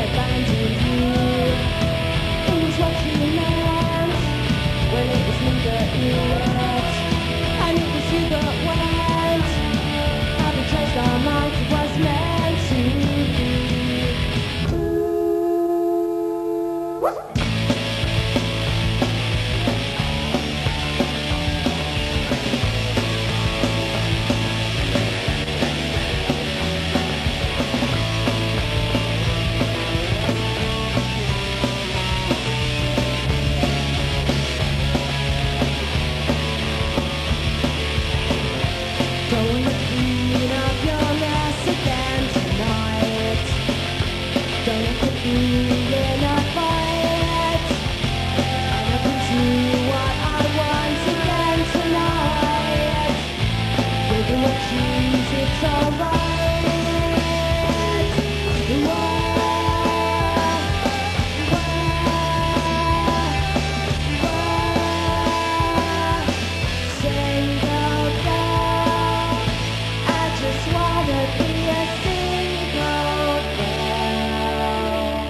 abandoned you. It was what you meant when it was me that you left, and it was you that went. Having changed our minds, it was meant to be. Don't clean up your mess again tonight. Don't have to be in a fight. And I can do what I want again tonight. With your shoes, it's alright. Single girl, I just wanna be a single girl.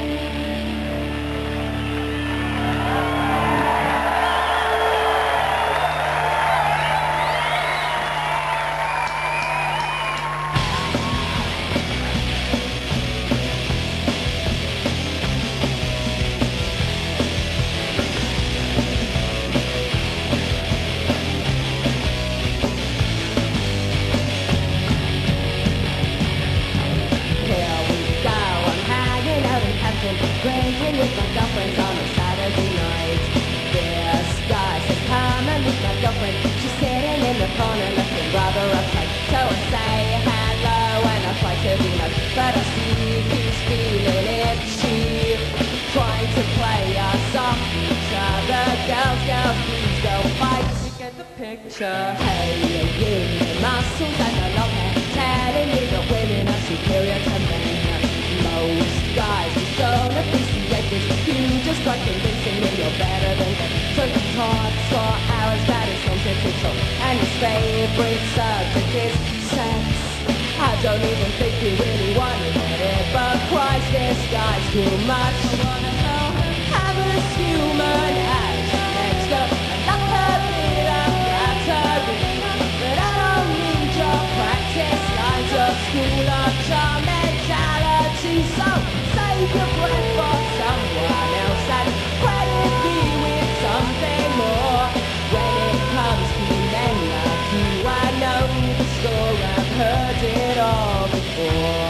Here we go, I'm hanging out in Hampton, drinking with my girlfriends on a Saturday night. This guy says come and meet my girlfriend. She's sitting in the corner looking rather uptight. So I say hello and I try to be nice, but I see he's feeling itchy, trying to play us off each other. Girls, please don't fight. You get the picture. Hey, you, muscles and a long hair, telling me that women are superior to men. Most guys just don't appreciate this. You just try convincing me you're better than them. So he talks for hours about his homosexual, and his favorite subject is sex. I don't even think he really wanted it, but Christ, this guy's too much. I wanna know him, have a human as next up. I love her bit of battery, but I don't need your practice lines of school of charm mentality. So save your breath for someone else and credit me with something more. When it comes to men like you, I know the score, I've heard it all before.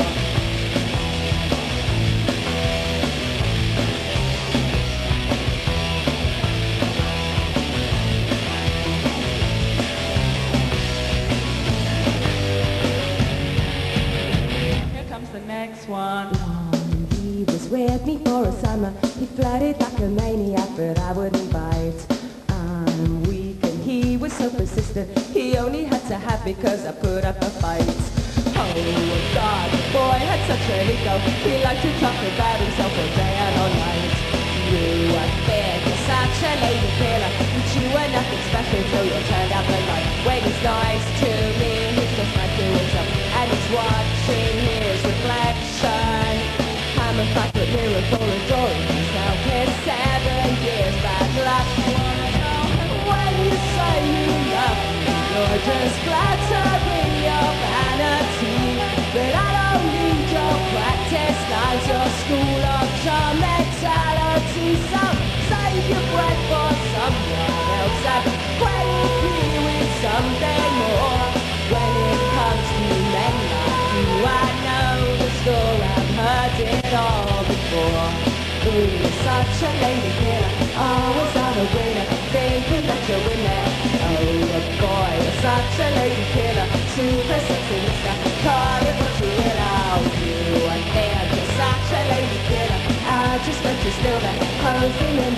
Here comes the next one. He was with me for a summer. He flirted like a maniac, but I wouldn't bite. I'm weak and he was so persistent. He only had to have me cause I put up a fight. Oh God, the boy had such an ego. He liked to talk about himself all day and all night. You were big, you're such a lady killer, but you were nothing special till you turned out the light. When he's nice to me, he's just like to himself, and he's watching his reflection. I'm a fucking mirror for adoring myself. It's 7 years bad luck. When you say you love me, you're just flattering your vanity. But I don't need your practice lines, your school of charm mentality. So save your breath for someone else and credit me with something more. When it comes to men like you, I know the score, I've heard it all before. Ooh, you're such a lady killer, always on a winner, thinking that you're in there. Oh boy, you're such a lady killer, super sexy mister, call it what you will. Oh, you and there, you're such a lady killer, I just bet you're still there, posing in